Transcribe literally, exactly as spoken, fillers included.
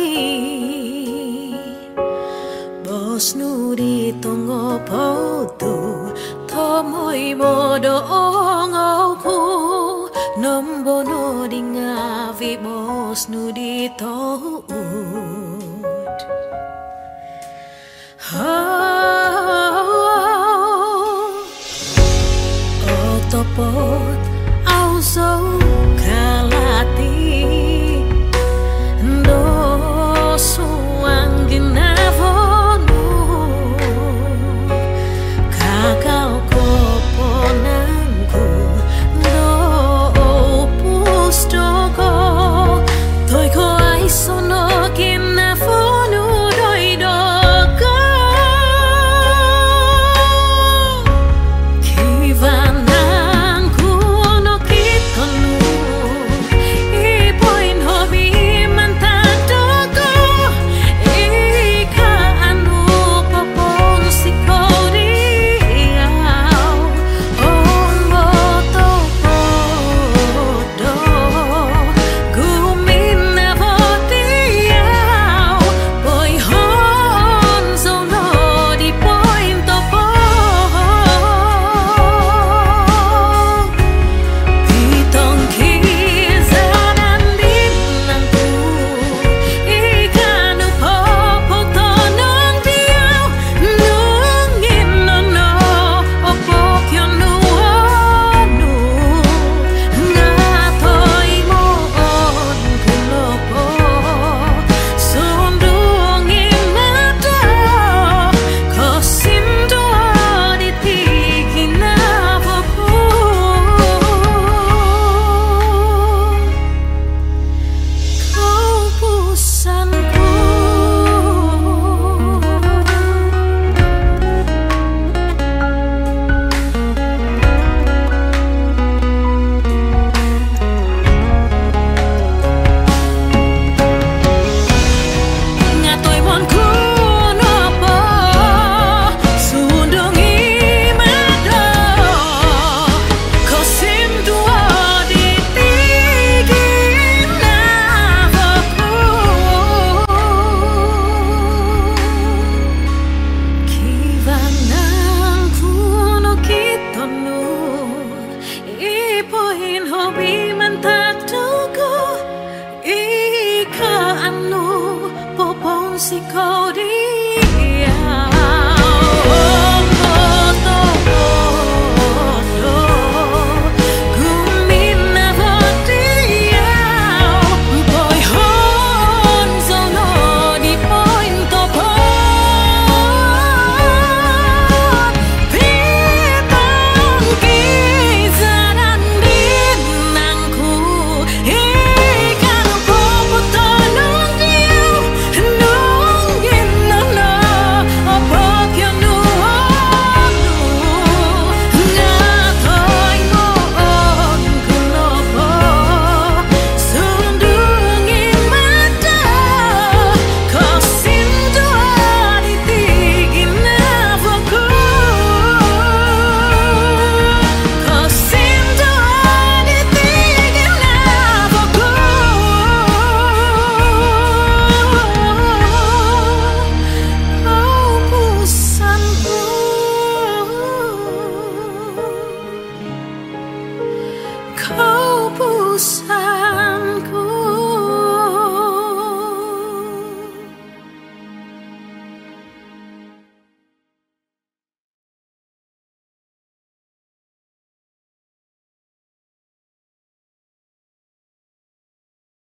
kalati bos nuri tongo pautu tomoi bodo ongoku nombono dingavi bos nuri tout otopot auso kalati ndo suang ginavonu kakal koponanku ndo pustoko toiko aisono ginavonu doidoko kivananku no kitonu ipoin hobi mantadoko ika anu popon sikoriau ongo topodo gumina votiau boy hon zono di poin topo pitong kizanan dinangku ikanu popo tonon diau nungin nono opokyo nuonu ngatoi moon kulopo sundungin nado kosindo ditigina voku kau pusanku ngatoi monku nopo sundungi mado kosindu ditigina voku kivanangku no kitonu ipoin hobi mantadoko ika anu popon siko